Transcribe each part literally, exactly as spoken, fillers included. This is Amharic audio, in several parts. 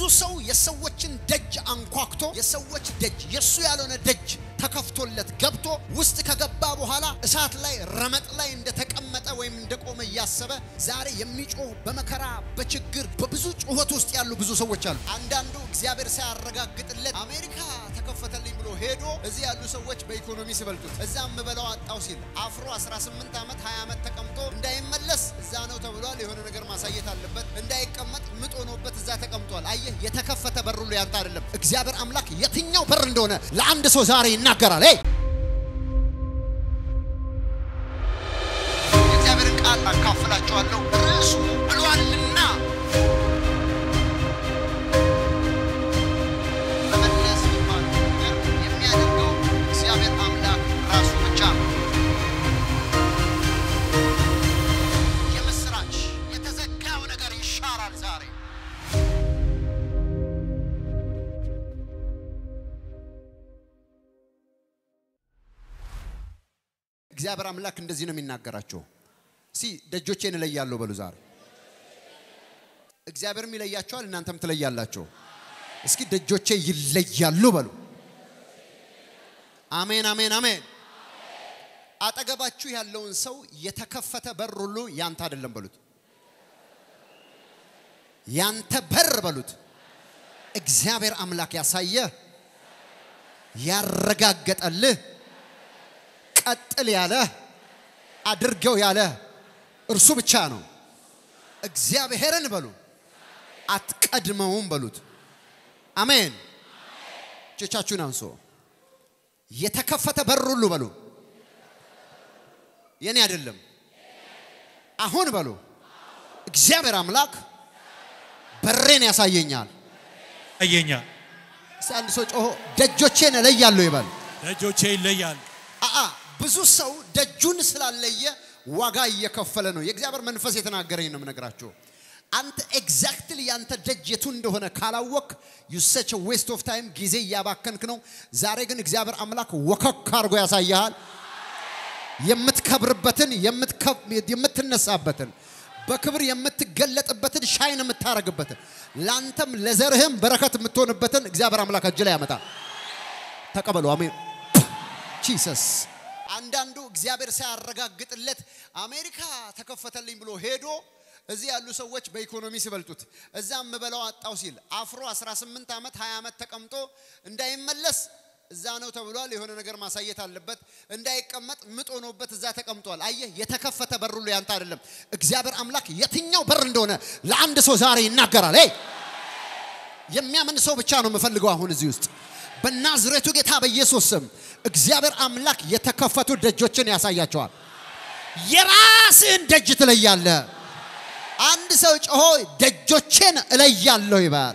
ሰው የሰዎችን ደጅ አንኳክቶ የሰዎች ደጅ የሱ ያልሆነ ደጅ ተከፍቶለት ገብቶ ውስጥ ከገባ በኋላ እሳት ላይ ረመጥ ላይ እንደተቀመጠ ወይም እንደቆመ ያሰበ ዛሬ የሚጮህ በመከራ በችግር በብዙ ጩኸት ውስጥ ያሉ ብዙ ሰዎች አሉ። አንዳንዱ እግዚአብሔር ሳያረጋግጥለት አሜሪካ ተከፈተልኝ ብሎ ሄዶ እዚህ ያሉ ሰዎች በኢኮኖሚ ሲበልጡት እዛም በለው አጣው ሲል አፍሮ አስራ ስምንት ዓመት ሃያ ዓመት ተቀምጦ እንዳይመለስ እዛ ነው ተብሏል። የሆነ ነገር ማሳየት አለበት እንዳይቀመጥ ምጥ ሆኖበት እዛ ተቀምጧል። አየህ የተከፈተ በር ሁሉ ያንተ አይደለም። እግዚአብሔር አምላክ የትኛው በር እንደሆነ ለአንድ ሰው ዛሬ ይናገራል። ሄይ እግዚአብሔርን ቃል አካፍላችኋለሁ ርዕሱ ብሏልና በመለስ ይባል የሚያደርገው እግዚአብሔር አምላክ ራሱ ብቻ ነው። የምስራች የተዘጋው ነገር ይሻራል ዛሬ። እግዚአብሔር አምላክ እንደዚህ ነው የሚናገራቸው። ሲ ደጆቼን እለያለሁ በሉ ዛሬ። እግዚአብሔርም ይለያቸዋል እናንተም ትለያላችሁ። እስኪ ደጆቼ ይለያሉ በሉ። አሜን አሜን አሜን። አጠገባችሁ ያለውን ሰው የተከፈተ በር ሁሉ ያንተ አይደለም በሉት። ያንተ በር በሉት። እግዚአብሔር አምላክ ያሳየ ያረጋገጠልህ ቀጥል ያለ አድርገው ያለ እርሱ ብቻ ነው። እግዚአብሔርን በሉ አትቀድመውም በሉት። አሜን። እጆቻችሁን አንሱ። የተከፈተ በር ሁሉ በሉ የኔ አይደለም አሁን በሉ እግዚአብሔር አምላክ በሬን ያሳየኛል ያሳየኛል። አንድ ሰው ጮሆ ደጆቼን እለያለሁ ይበል። ደጆቼ ይለያል። አአ ብዙ ሰው ደጁን ስላለየ ዋጋ እየከፈለ ነው። የእግዚአብሔር መንፈስ የተናገረኝ ነው የምነግራችሁ። አንተ ኤግዛክትሊ ያንተ ደጅ የቱ እንደሆነ ካላወቅ you such a waste of time ጊዜ ያባከንክ ነው። ዛሬ ግን እግዚአብሔር አምላክ ወከክ አርጎ ያሳያል። የምትከብርበትን የምትነሳበትን በክብር የምትገለጥበትን ሻይን የምታረግበትን ላንተም ለዘርህም በረከት የምትሆንበትን እግዚአብሔር አምላክ እጅ ላይ ያመጣል። ተቀበሉ። አሜን ጂሰስ። አንዳንዱ እግዚአብሔር ሳያረጋግጥለት አሜሪካ ተከፈተልኝ ብሎ ሄዶ እዚህ ያሉ ሰዎች በኢኮኖሚ ሲበልጡት እዛም በለው አጣው ሲል አፍሮ አስራ ስምንት ዓመት ሃያ ዓመት ተቀምጦ እንዳይመለስ እዛ ነው ተብሏል። የሆነ ነገር ማሳየት አለበት እንዳይቀመጥ ምጥ ሆኖበት እዛ ተቀምጧል። አየህ የተከፈተ በር ሁሉ ያንተ አይደለም። እግዚአብሔር አምላክ የትኛው በር እንደሆነ ለአንድ ሰው ዛሬ ይናገራል። ሄይ የሚያምን ሰው ብቻ ነው የምፈልገው አሁን እዚህ ውስጥ በናዝሬቱ ጌታ በኢየሱስ ስም እግዚአብሔር አምላክ የተከፈቱ ደጆችን ያሳያቸዋል። የራስን ደጅ ትለያለህ። አንድ ሰው ጮሆ ደጆችን እለያለሁ ይባል።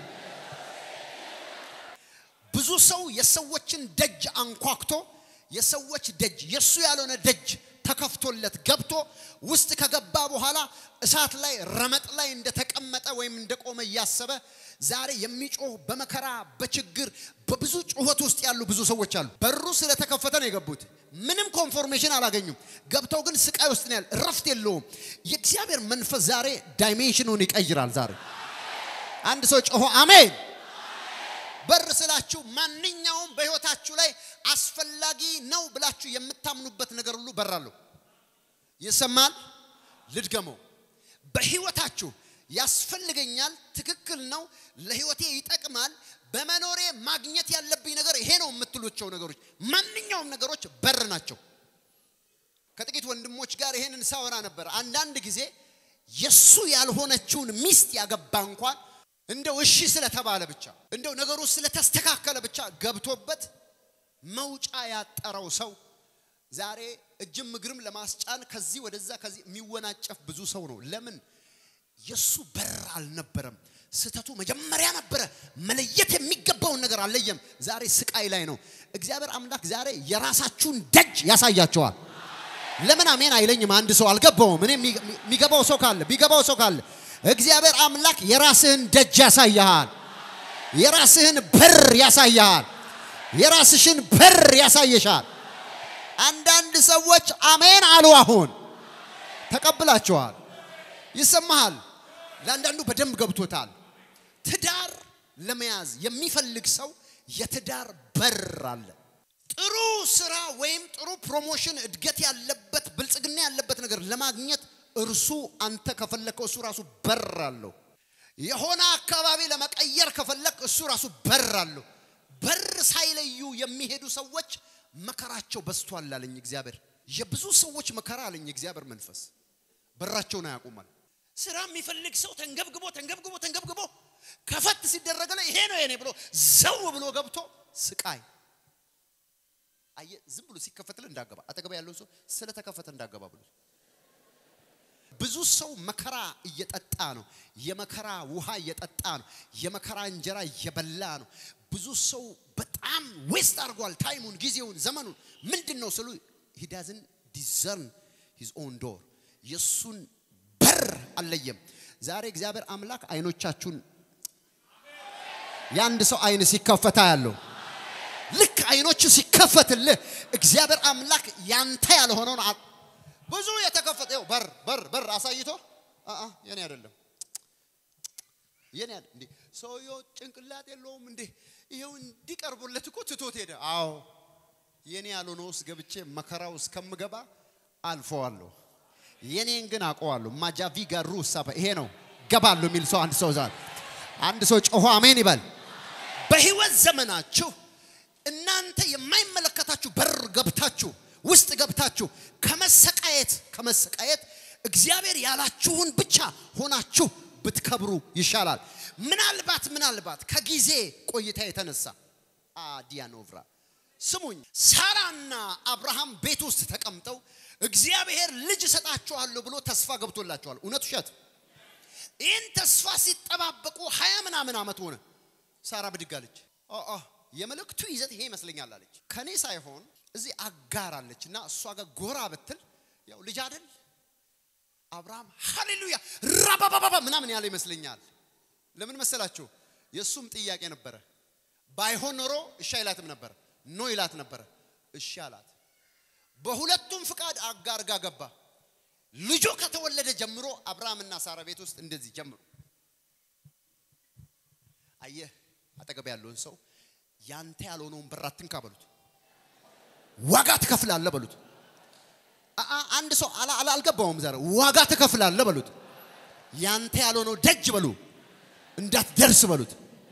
ብዙ ሰው የሰዎችን ደጅ አንኳክቶ የሰዎች ደጅ የሱ ያልሆነ ደጅ ተከፍቶለት ገብቶ ውስጥ ከገባ በኋላ እሳት ላይ ረመጥ ላይ እንደተቀመጠ ወይም እንደቆመ ያሰበ ዛሬ የሚጮህ በመከራ በችግር በብዙ ጩኸት ውስጥ ያሉ ብዙ ሰዎች አሉ። በሩ ስለተከፈተ ነው የገቡት። ምንም ኮንፎርሜሽን አላገኙም። ገብተው ግን ስቃይ ውስጥ ነው ያለ። ረፍት የለውም። የእግዚአብሔር መንፈስ ዛሬ ዳይሜንሽኑን ይቀይራል። ዛሬ አንድ ሰው ጮሆ አሜን። በር ስላችሁ ማንኛውም በህይወታችሁ ላይ አስፈላጊ ነው ብላችሁ የምታምኑበት ነገር ሁሉ በር አለው። ይሰማል። ልድገመው። በህይወታችሁ ያስፈልገኛል፣ ትክክል ነው፣ ለህይወቴ ይጠቅማል፣ በመኖሬ ማግኘት ያለብኝ ነገር ይሄ ነው የምትሉቸው ነገሮች ማንኛውም ነገሮች በር ናቸው። ከጥቂት ወንድሞች ጋር ይሄንን ሳወራ ነበር። አንዳንድ ጊዜ የሱ ያልሆነችውን ሚስት ያገባ እንኳን እንደው እሺ ስለተባለ ብቻ እንደው ነገሩ ስለተስተካከለ ብቻ ገብቶበት መውጫ ያጠረው ሰው ዛሬ እጅም እግርም ለማስጫን ከዚህ ወደዛ ከዚህ የሚወናጨፍ ብዙ ሰው ነው። ለምን? የሱ በር አልነበረም። ስተቱ መጀመሪያ ነበረ። መለየት የሚገባውን ነገር አለየም። ዛሬ ስቃይ ላይ ነው። እግዚአብሔር አምላክ ዛሬ የራሳችሁን ደጅ ያሳያቸዋል። ለምን አሜን አይለኝም? አንድ ሰው አልገባውም። እኔ የሚገባው ሰው ካለ ቢገባው ሰው ካለ እግዚአብሔር አምላክ የራስህን ደጅ ያሳያል። የራስህን በር ያሳያል። የራስሽን በር ያሳየሻል። አንዳንድ ሰዎች አሜን አሉ። አሁን ተቀብላችኋል። ይሰማሃል። ለአንዳንዱ በደንብ ገብቶታል። ትዳር ለመያዝ የሚፈልግ ሰው የትዳር በር አለ ጥሩ ስራ ወይም ጥሩ ፕሮሞሽን እድገት ያለበት ብልጽግና ያለበት ነገር ለማግኘት እርሱ አንተ ከፈለከው እሱ ራሱ በር አለው የሆነ አካባቢ ለመቀየር ከፈለክ እሱ ራሱ በር አለው በር ሳይለዩ የሚሄዱ ሰዎች መከራቸው በስቷል አለኝ እግዚአብሔር የብዙ ሰዎች መከራ አለኝ እግዚአብሔር መንፈስ በራቸውን ያቆማል ስራ የሚፈልግ ሰው ተንገብግቦ ተንገብግቦ ተንገብግቦ ከፈት ሲደረገለ ይሄ ነው የኔ ብሎ ዘው ብሎ ገብቶ ስቃይ አየ ዝም ብሎ ሲከፈትል እንዳገባ አጠገባ ያለው ሰው ስለ ተከፈተ እንዳገባ ብሎ ብዙ ሰው መከራ እየጠጣ ነው የመከራ ውሃ እየጠጣ ነው የመከራ እንጀራ እየበላ ነው ብዙ ሰው በጣም ዌስት አድርጓል ታይሙን ጊዜውን ዘመኑን ምንድነው ስሉ he doesn't discern his own door የሱን በር አለየም ዛሬ እግዚአብሔር አምላክ አይኖቻችሁን ያንድ ሰው አይን ሲከፈታ ያለው ልክ አይኖቹ ሲከፈትልህ እግዚአብሔር አምላክ ያንተ ያልሆነውን ብዙ የተከፈተው በር በር በር አሳይቶ አአ የኔ አይደለም የኔ አይደለም እንዴ ሰውዮ ጭንቅላት የለውም እንዴ ይሄው እንዲቀርቡለት እኮ ትቶት ሄደ አዎ የኔ ያልሆነውስ ገብቼ መከራው እስከምገባ አልፈዋለሁ የኔን ግን አቆዋለሁ ማጃቪ ጋሩ ሳባ ይሄ ነው ገባሉ ሚል ሰው አንድ ሰው ዛሬ አንድ ሰው ጮሆ አሜን ይበል በህይወት ዘመናችሁ እናንተ የማይመለከታችሁ በር ገብታችሁ ውስጥ ገብታችሁ ከመሰቃየት ከመሰቃየት እግዚአብሔር ያላችሁን ብቻ ሆናችሁ ብትከብሩ ይሻላል ምናልባት ምናልባት ከጊዜ ቆይታ የተነሳ አዲያኖቭራ ስሙኝ ሳራና አብርሃም ቤት ውስጥ ተቀምጠው እግዚአብሔር ልጅ ሰጣቸዋለሁ ብሎ ተስፋ ገብቶላቸዋል እውነት ውሸት ይህን ተስፋ ሲጠባበቁ ሃያ ምናምን አመት ሆነ ሳራ ብድጋለች ኦ የመልእክቱ ይዘት ይሄ ይመስለኛል አለች ከኔ ሳይሆን እዚህ አጋር አለችና እሷ ጋር ጎራ በትል ያው ልጅ አይደል አብርሃም ሃሌሉያ ራባባባ ምናምን ያለ ይመስለኛል ለምን መሰላችሁ የሱም ጥያቄ ነበር ባይሆን ኖሮ እሺ አይላትም ነበር ኖ ይላት ነበር እሺ አላት በሁለቱም ፍቃድ አጋር ጋር ገባ ልጁ ከተወለደ ጀምሮ አብርሃምና ሳራ ቤት ውስጥ እንደዚህ ጀምሩ አየ አጠገብ ያለውን ሰው ያንተ ያልሆነውን በራትን ካበሉት ዋጋ ትከፍላለህ በሉት አ አንድ ሰው አላ አልገባውም ዛሬ ዋጋ ትከፍላለህ በሉት ያንተ ያልሆነው ደጅ በሉ እንዳትደርስ በሉት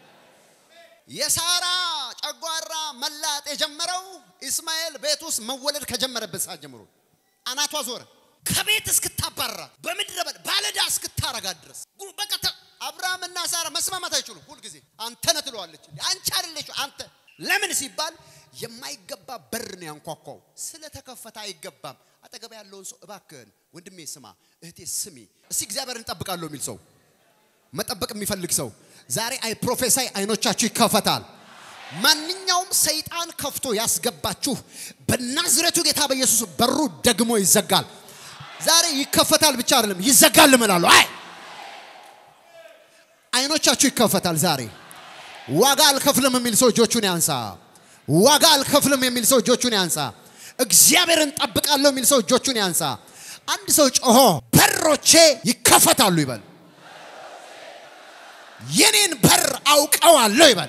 የሳራ ጨጓራ መላጥ የጀመረው እስማኤል ቤት ውስጥ መወለድ ከጀመረበት ሰዓት ጀምሮ አናቷ ዞረ ከቤት እስክታባራ በመድረ ባለዳ እስክታረጋ ድረስ በቃ አብርሃምና ሳራ መስማማት አይችሉም ሁሉ ጊዜ አንተ ነህ ትለዋለች አንቺ አይደለሽ አንተ ለምን ሲባል የማይገባ በር ነው ያንኳኳው ስለተከፈተ አይገባም አጠገብ ያለውን ሰው እባክህን ወንድሜ ስማ እህቴ ስሚ እስቲ እግዚአብሔርን ጠብቃለሁ የሚል ሰው መጠበቅ የሚፈልግ ሰው ዛሬ አይ ፕሮፌሳይ አይኖቻችሁ ይከፈታል ማንኛውም ሰይጣን ከፍቶ ያስገባችሁ በናዝሬቱ ጌታ በኢየሱስ በሩ ደግሞ ይዘጋል ዛሬ ይከፈታል ብቻ አይደለም ይዘጋል እላለሁ አይ አይኖቻችሁ ይከፈታል ዛሬ ዋጋ አልከፍልም የሚል ሰው እጆቹን ያንሳ ዋጋ አልከፍልም የሚል ሰው እጆቹን ያንሳ እግዚአብሔርን ጠብቃለሁ የሚል ሰው እጆቹን ያንሳ አንድ ሰው ጮሆ በሮቼ ይከፈታሉ ይበል የኔን በር አውቀዋለሁ ይበል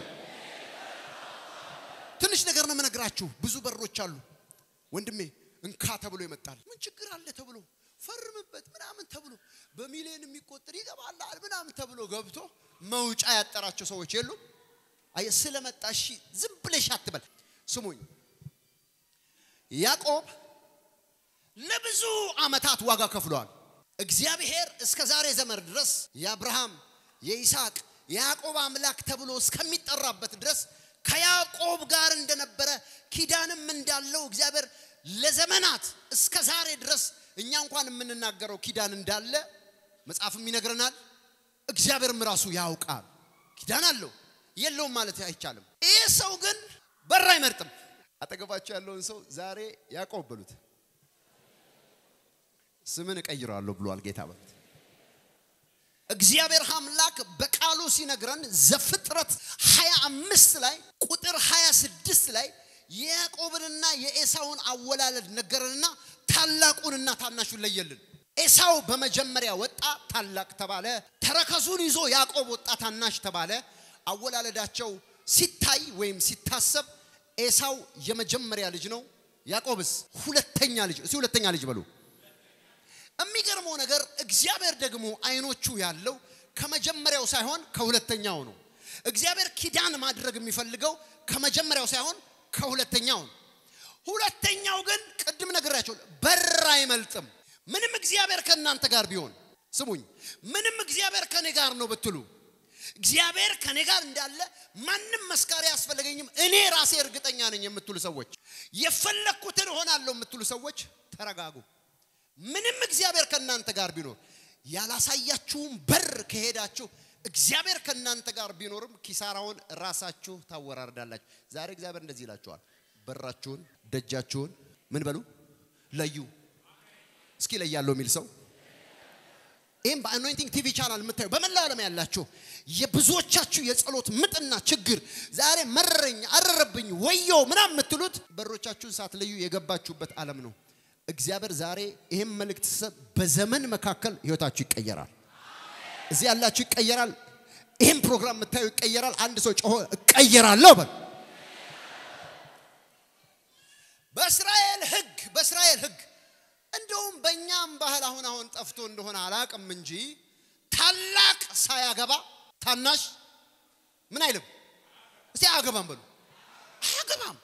ትንሽ ነገር ነው መነግራችሁ ብዙ በሮች አሉ ወንድሜ እንካ ተብሎ ይመጣል ምን ችግር አለ ተብሎ ፈርምበት ምናምን ተብሎ በሚሊዮን የሚቆጠር ይገባል ምናምን ተብሎ ገብቶ መውጫ ያጠራቸው ሰዎች የሉም አይ ስለመጣሽ ዝም ብለሽ አትበል ስሙኝ ያዕቆብ ለብዙ አመታት ዋጋ ከፍሏል እግዚአብሔር እስከ ዛሬ ዘመን ድረስ የአብርሃም የይስሐቅ ያዕቆብ አምላክ ተብሎ እስከሚጠራበት ድረስ ከያዕቆብ ጋር እንደነበረ ኪዳንም እንዳለው እግዚአብሔር ለዘመናት እስከ ዛሬ ድረስ እኛ እንኳን የምንናገረው ኪዳን እንዳለ መጽሐፍም ይነግረናል እግዚአብሔርም ራሱ ያውቃል ኪዳን አለው የለውም ማለት አይቻልም ይሄ ሰው ግን በር አይመርጥም አጠገባቸው ያለውን ሰው ዛሬ ያዕቆብ ብሉት ስምን ቀይራለሁ ብሏል ጌታ በሉት እግዚአብሔር አምላክ በቃሉ ሲነግረን ዘፍጥረት ሃያ አምስት ላይ ቁጥር ሃያ ስድስት ላይ ያዕቆብንና የኤሳውን አወላለድ ነገረንና ታላቁንና ታናሹን ለየልን ኤሳው በመጀመሪያ ወጣ ታላቅ ተባለ ተረከዙን ይዞ ያዕቆብ ወጣ ታናሽ ተባለ አወላለዳቸው ሲታይ ወይም ሲታሰብ ኤሳው የመጀመሪያ ልጅ ነው ያዕቆብስ ሁለተኛ ልጅ እሱ ሁለተኛ ልጅ በሉ የሚገርመው ነገር እግዚአብሔር ደግሞ አይኖቹ ያለው ከመጀመሪያው ሳይሆን ከሁለተኛው ነው እግዚአብሔር ኪዳን ማድረግ የሚፈልገው ከመጀመሪያው ሳይሆን ከሁለተኛው ነው ሁለተኛው ግን ቅድም ነግራችሁ በር አይመልጥም ምንም እግዚአብሔር ከናንተ ጋር ቢሆን ስሙኝ ምንም እግዚአብሔር ከኔ ጋር ነው ብትሉ እግዚአብሔር ከኔ ጋር እንዳለ ማንንም መስካሪ ያስፈልገኝም እኔ ራሴ እርግጠኛ ነኝ የምትሉ ሰዎች የፈለኩትን ሆናለሁ የምትሉ ሰዎች ተረጋጉ ምንም እግዚአብሔር ከናንተ ጋር ቢኖር ያላሳያችሁም በር ከሄዳችሁ እግዚአብሔር ከናንተ ጋር ቢኖርም ኪሳራውን ራሳችሁ ታወራርዳላችሁ ዛሬ እግዚአብሔር እንደዚህ ይላችኋል በራችሁን ደጃችሁን ምን በሉ ለዩ እስኪ ለያለው የሚል ሰው ኤም በአኖይንቲንግ ቲቪ ቻናል መታዩ በመላው ዓለም ያላችሁ የብዙዎቻችሁ የጸሎት ምጥና ችግር ዛሬ መረረኝ አረረብኝ ወዮ ምናም የምትሉት በሮቻችሁን ሳትለዩ የገባችሁበት ዓለም ነው እግዚአብሔር ዛሬ ይሄን መልእክት በዘመን መካከል ህይወታችሁ ይቀየራል እዚህ ያላችሁ ይቀየራል ይሄን ፕሮግራም መታዩ ይቀየራል አንድ ሰው ጮሆ እቀየራለሁ በል በእስራኤል ህግ በእስራኤል ህግ እንደውም በእኛም ባህል አሁን አሁን ጠፍቶ እንደሆነ አላቅም እንጂ ታላቅ ሳያገባ ታናሽ ምን አይልም እስቲ አያገባም በሉ አያገባም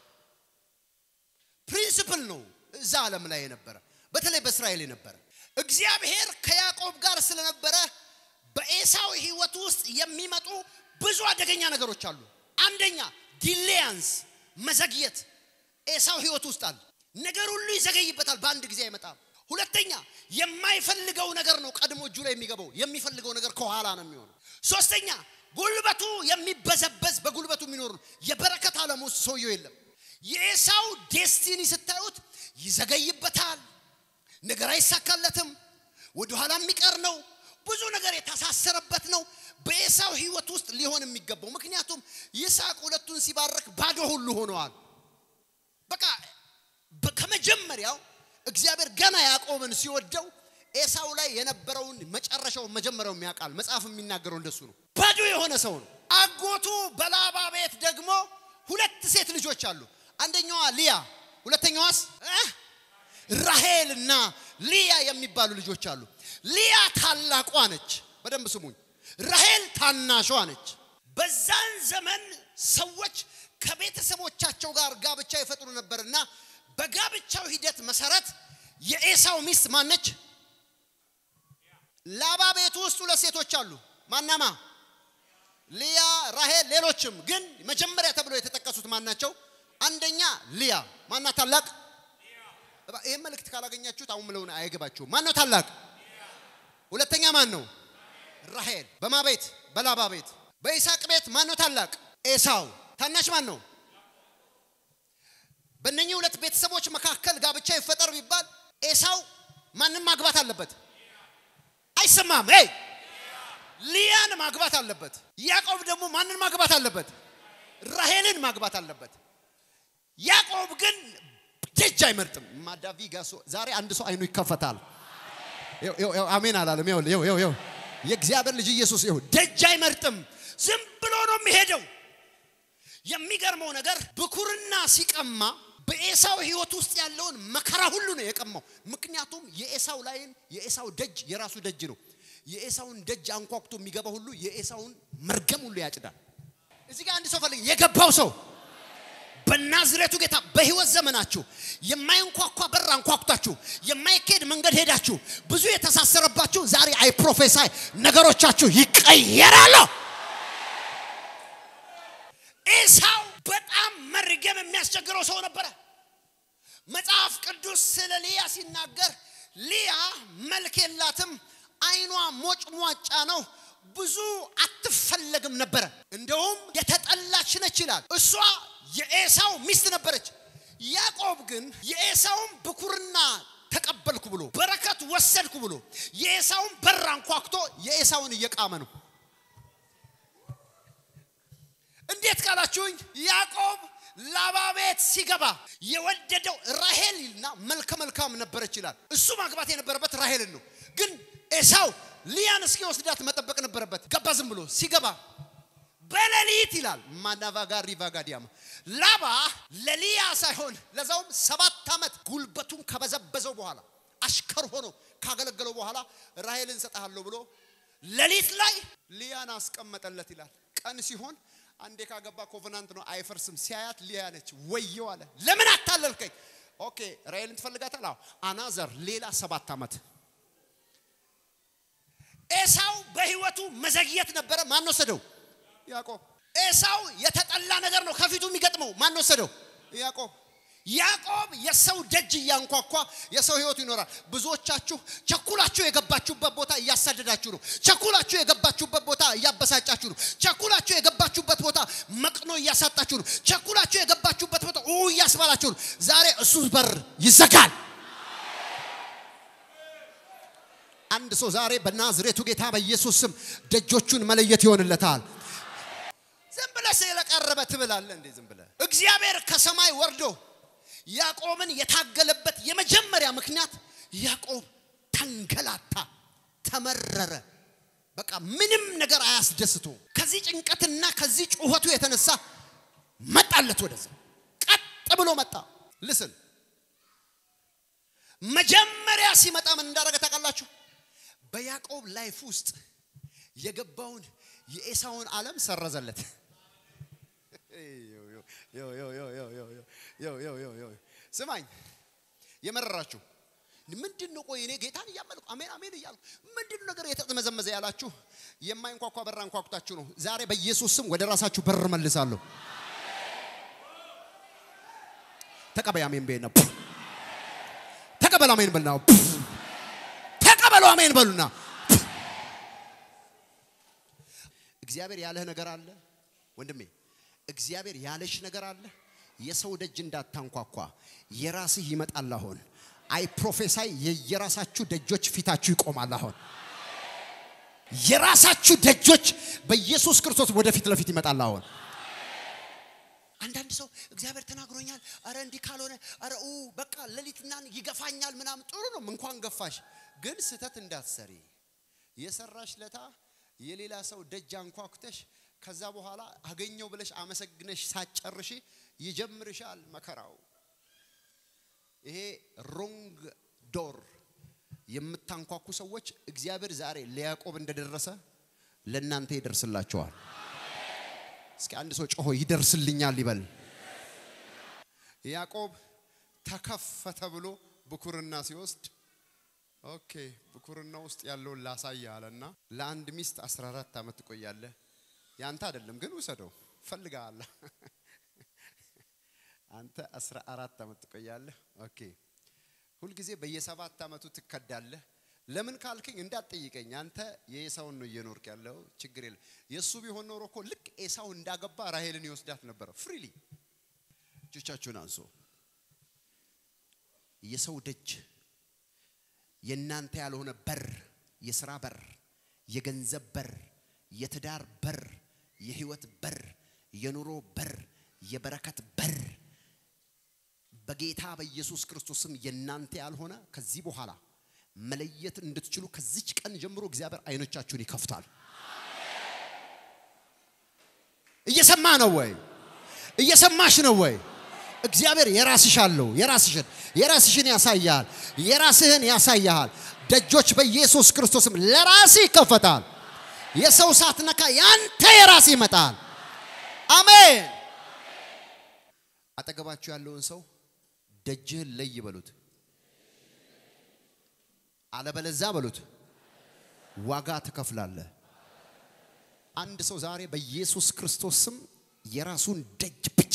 ፕሪንሲፕል ነው እዛ ዓለም ላይ የነበረ በተለይ በእስራኤል የነበረ እግዚአብሔር ከያዕቆብ ጋር ስለነበረ በኤሳው ህይወት ውስጥ የሚመጡ ብዙ አደገኛ ነገሮች አሉ አንደኛ ዲሌያንስ መዘግየት ኤሳው ህይወት ውስጥ አለ ነገር ሁሉ ይዘገይበታል በአንድ ጊዜ አይመጣም ሁለተኛ የማይፈልገው ነገር ነው ቀድሞ እጁ ላይ የሚገባው የሚፈልገው ነገር ከኋላ ነው የሚሆነው ሶስተኛ ጉልበቱ የሚበዘበዝ በጉልበቱ የሚኖር የበረከት ዓለም ውስጥ ሰውየው የለም የኤሳው ዴስቲኒ ስታዩት ይዘገይበታል ነገር አይሳካለትም ወደ ኋላ የሚቀር ነው ብዙ ነገር የተሳሰረበት ነው በኤሳው ህይወት ውስጥ ሊሆን የሚገባው ምክንያቱም ይስሐቅ ሁለቱን ሲባረክ ባዶ ሁሉ ሆነዋል በቃ ከመጀመሪያው እግዚአብሔር ገና ያዕቆብን ሲወደው ኤሳው ላይ የነበረውን መጨረሻው መጀመሪያው የሚያቃል መጽሐፍ የሚናገረው እንደሱ ነው ባዶ የሆነ ሰው ነው አጎቱ በላባ ቤት ደግሞ ሁለት ሴት ልጆች አሉ አንደኛዋ ሊያ ሁለተኛዋስ ራሄልና ሊያ የሚባሉ ልጆች አሉ ሊያ ታላቋ ነች በደንብ ስሙኝ ራሄል ታናሿ ነች በዛን ዘመን ሰዎች ከቤተሰቦቻቸው ጋር ጋብቻ ይፈጥሩ ነበርና በጋብቻው ሂደት መሰረት የኤሳው ሚስት ማነች ላባ ቤት ውስጥ ሁለት ሴቶች አሉ ማናማ ሊያ ራሄል ሌሎችም ግን መጀመሪያ ተብሎ የተጠቀሱት ማናቸው አንደኛ ሊያ ማና ታላቅ ይሄ መልእክት ካላገኛችሁት አሁን ምለውና አይገባችሁ ማን ነው ታላቅ ሁለተኛ ማን ነው ራሄል በማ ቤት በላባ ቤት በይስሐቅ ቤት ማን ነው ታላቅ ኤሳው ታናሽ ማን ነው በእነኚህ ሁለት ቤተሰቦች መካከል ጋብቻ ይፈጠር ቢባል ኤሳው ማንንም ማግባት አለበት አይሰማም ሄይ ሊያን ማግባት አለበት ያዕቆብ ደግሞ ማንንም ማግባት አለበት ራሄልን ማግባት አለበት ያዕቆብ ግን ደጅ አይመርጥም ማዳቪጋሶ ዛሬ አንድ ሰው አይኑ ይከፈታል ይው አሜን አላለም ይው ይው ይው የእግዚአብሔር ልጅ ኢየሱስ ይው ደጅ አይመርጥም ዝም ብሎ ነው የሚሄደው የሚገርመው ነገር ብኩርና ሲቀማ በኤሳው ህይወት ውስጥ ያለውን መከራ ሁሉ ነው የቀማው ምክንያቱም የኤሳው ላይን የኤሳው ደጅ የራሱ ደጅ ነው የኤሳውን ደጅ አንኳኩቶ የሚገባ ሁሉ የኤሳውን መርገም ሁሉ ያጭዳል እዚህ ጋር አንድ ሰው ፈልግ የገባው ሰው በናዝሬቱ ጌታ በህይወት ዘመናችሁ የማይንኳኳ በር አንኳኩታችሁ የማይከድ መንገድ ሄዳችሁ ብዙ የተሳሰረባችሁ ዛሬ አይ ፕሮፌሳይ ነገሮቻችሁ ይቀየራሉ ኤሳው በጣም መርገም የሚያስቸግረው ሰው ነበር መጽሐፍ ቅዱስ ስለ ሊያ ሲናገር ሊያ መልክ የላትም አይኗ ሞጭሟጫ ነው ብዙ አትፈለግም ነበር እንደውም የተጠላች ነች ይላል እሷ የኤሳው ሚስት ነበረች ያዕቆብ ግን የኤሳውን ብኩርና ተቀበልኩ ብሎ በረከት ወሰድኩ ብሎ የኤሳውን በር አንኳኩቶ የኤሳውን እየቃመ ነው እንዴት ካላችሁኝ ያዕቆብ ላባ ቤት ሲገባ የወደደው ራሄልና መልከ መልካም ነበረች ይላል እሱ ማግባት የነበረበት ራሄልን ነው ግን ኤሳው ሊያን እስኪ ወስዳት መጠበቅ ነበረበት ገባ ዝም ብሎ ሲገባ በሌሊት ይላል ማናቫጋሪ ቫጋዲያም ላባ ለሊያ ሳይሆን ለዛውም ሰባት አመት ጉልበቱን ከበዘበዘው በኋላ አሽከር ሆኖ ካገለገለው በኋላ ራሔልን ሰጣለሁ ብሎ ሌሊት ላይ ሊያን አስቀመጠለት ይላል ቀን ሲሆን አንዴ ካገባ ኮቨናንት ነው አይፈርስም ሲያያት ሊያ ነች ወየው አለ ለምን አታለልከኝ ኦኬ ራሔልን ትፈልጋታል አዎ አናዘር ሌላ ሰባት አመት ኤሳው በህይወቱ መዘግየት ነበር ማን ወሰደው ያዕቆብ ኤሳው የተጠላ ነገር ነው ከፊቱ የሚገጥመው ማን ወሰደው ያዕቆብ ያዕቆብ የሰው ደጅ ያንኳኳ የሰው ህይወት ይኖራል ብዙዎቻችሁ ቸኩላችሁ የገባችሁበት ቦታ ያሳደዳችሁ ነው ቸኩላችሁ የገባችሁበት ቦታ ያበሳጫችሁ ነው ቸኩላችሁ የገባችሁበት ቦታ መቅኖ ያሳጣችሁ ነው ቸኩላችሁ የገባችሁበት ቦታ ኡ ያስባላችሁ ነው ዛሬ እሱ በር ይዘጋል አንድ ሰው ዛሬ በናዝሬቱ ጌታ በኢየሱስ ስም ደጆቹን መለየት ይሆንለታል ዝም ብለህ ስለቀረበ ትብላለህ እንዴ ዝም ብለህ እግዚአብሔር ከሰማይ ወርዶ ያዕቆብን የታገለበት የመጀመሪያ ምክንያት ያዕቆብ ተንገላታ ተመረረ በቃ ምንም ነገር አያስደስቶ ከዚህ ጭንቀትና ከዚህ ጩኸቱ የተነሳ መጣለት ወደዛ ቀጥ ብሎ መጣ listen መጀመሪያ ሲመጣ ምን እንዳደረገ ታውቃላችሁ በያዕቆብ ላይፍ ውስጥ የገባውን የኤሳውን ዓለም ሰረዘለት ዮ ዮ ዮ ዮ ዮ ዮ ዮ ዮ ዮ ስማኝ የመረራችሁ ምንድነው ቆይ እኔ ጌታን ያመልኩ አሜን አሜን ይያሉ ምንድነው ነገር የተጠመዘመዘ ያላችሁ የማይንኳኳ በር አንኳኩታችሁ ነው ዛሬ በኢየሱስ ስም ወደ ራሳችሁ በር መልሳለሁ ተቀበል አሜን በይና ተቀበል አሜን በልና ተቀበሉ አሜን በሉና እግዚአብሔር ያለህ ነገር አለ ወንድሜ እግዚአብሔር ያለሽ ነገር አለ የሰው ደጅ እንዳታንኳኳ የራስህ ይመጣል አሁን አይ ፕሮፌሳይ የየራሳችሁ ደጆች ፊታችሁ ይቆማል አሁን የራሳችሁ ደጆች በኢየሱስ ክርስቶስ ወደፊት ለፊት ይመጣል አሁን አንዳንድ ሰው እግዚአብሔር ተናግሮኛል አረ እንዲ ካልሆነ አረ ኡ በቃ ለሊትና ይገፋኛል ምናም ጥሩ ነው እንኳን ገፋሽ ግን ስተት እንዳትሰሪ የሰራሽ ለታ የሌላ ሰው ደጅ አንኳኩተሽ ከዛ በኋላ አገኘው ብለሽ አመሰግነሽ ሳጨርሽ ይጀምርሻል መከራው ይሄ ሮንግ ዶር የምታንኳኩ ሰዎች እግዚአብሔር ዛሬ ለያዕቆብ እንደደረሰ ለእናንተ ይደርስላችኋል እስኪ አንድ ሰው ጮሆ ይደርስልኛል ይበል ያዕቆብ ተከፈተ ብሎ ብኩርና ሲወስድ ኦኬ ብኩርና ውስጥ ያለው ላሳያለና ለአንድ ሚስት አስራ አራት አመት ቆያለ ያንተ አይደለም ግን ወሰደው ፈልጋለ አንተ አስራ አራት አመት ቆያለ ኦኬ ሁሉ ጊዜ በየሰባት አመቱ ትከዳለ ለምን ካልከኝ እንዳትጠይቀኝ አንተ የኤሳውን ነው እየኖርክ ያለው ችግር የለ የሱ ቢሆን ኖሮ እኮ ልክ ኤሳው እንዳገባ ራሔልን ይወስዳት ነበር ፍሪሊ እጆቻችሁን አንሱ የሰው ደጅ የናንተ ያልሆነ በር የሥራ በር የገንዘብ በር የትዳር በር የህይወት በር የኑሮ በር የበረከት በር በጌታ በኢየሱስ ክርስቶስም የናንተ ያልሆነ ከዚህ በኋላ መለየት እንድትችሉ ከዚች ቀን ጀምሮ እግዚአብሔር አይኖቻችሁን ይከፍታል እየሰማ ነው ወይ እየሰማሽ ነው ወይ እግዚአብሔር የራስሽ አለው የራስሽን የራስሽን ያሳያል የራስህን ያሳያል ደጆች በኢየሱስ ክርስቶስም ለራስ ይከፈታል የሰው ሳትነካ ያንተ የራስ ይመጣል አሜን አጠገባችሁ ያለውን ሰው ደጅህን ለይ በሉት አለበለዛ በሉት ዋጋ ተከፍላለህ አንድ ሰው ዛሬ በኢየሱስ ክርስቶስም የራሱን ደጅ ብቻ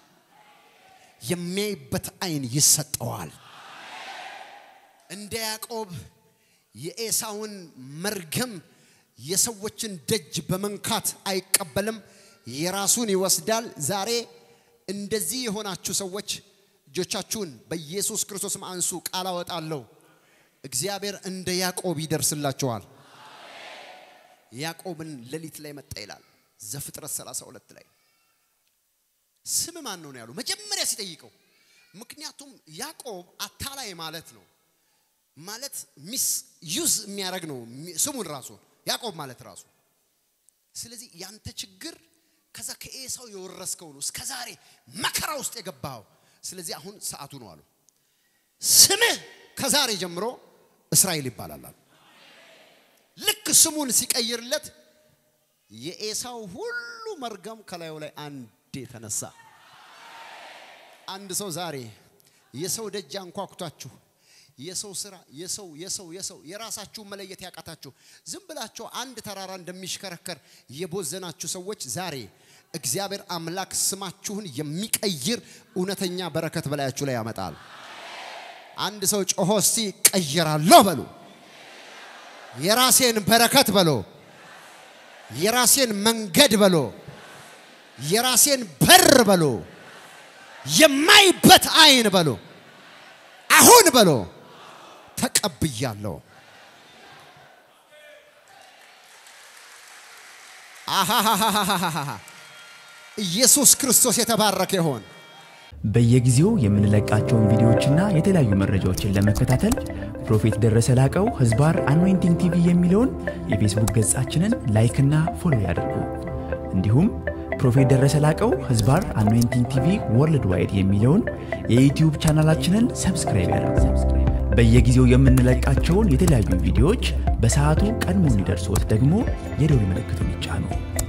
የሚያይበት አይን ይሰጠዋል እንደ ያዕቆብ የኤሳውን መርገም የሰዎችን ደጅ በመንካት አይቀበልም የራሱን ይወስዳል ዛሬ እንደዚህ የሆናችሁ ሰዎች እጆቻችሁን በኢየሱስ ክርስቶስም አንሱ ቃል አወጣለሁ እግዚአብሔር እንደ ያዕቆብ ይደርስላችኋል ያዕቆብን ሌሊት ላይ መጣ ይላል ዘፍጥረት ሰላሳ ሁለት ላይ ስም ማን ነው ያለው መጀመሪያ ሲጠይቀው ምክንያቱም ያዕቆብ አታላይ ማለት ነው ማለት ሚስ ዩዝ የሚያረግ ነው ስሙን ራሱ ያዕቆብ ማለት ራሱ ስለዚህ ያንተ ችግር ከዛ ከኤሳው የወረስከው ነው እስከዛሬ መከራ ውስጥ የገባው ስለዚህ አሁን ሰዓቱ ነው አሉ ስምህ ከዛሬ ጀምሮ እስራኤል ይባላል ልክ ስሙን ሲቀይርለት የኤሳው ሁሉ መርገም ከላዩ ላይ አንዴ ተነሳ አንድ ሰው ዛሬ የሰው ደጅ አንኳኩታችሁ የሰው ስራ የሰው የሰው የሰው የራሳችሁ መለየት ያቃታችሁ ዝም ብላችሁ አንድ ተራራ እንደሚሽከረከር የቦዘናችሁ ሰዎች ዛሬ እግዚአብሔር አምላክ ስማችሁን የሚቀይር እውነተኛ በረከት በላያችሁ ላይ ያመጣል አንድ ሰው ጮሆሲ ቀይራለሁ በሉ የራሴን በረከት በሉ የራሴን መንገድ በሉ የራሴን በር በሉ የማይበት አይን በሉ አሁን በሉ ተቀብያለሁ አሃሃሃሃሃ ኢየሱስ ክርስቶስ የተባረከ ይሁን በየጊዜው የምንለቃቸውን ቪዲዮዎችና የተለያዩ መረጃዎችን ለመከታተል ፕሮፌት ደረሰ ላቀው ህዝባር አኖይንቲንግ ቲቪ የሚለውን የፌስቡክ ገጻችንን ላይክ እና ፎሎ ያድርጉ እንዲሁም ፕሮፌት ደረሰ ላቀው ህዝባር አኖይንቲንግ ቲቪ ወርልድ ዋይድ የሚለውን የዩቲዩብ ቻናላችንን ሰብስክራይብ ያድርጉ በየጊዜው የምንለቃቸውን የተለያዩ ቪዲዮዎች በሰዓቱ ቀድሞ እንዲደርሶት ደግሞ የደወል ምልክቱን ይጫኑ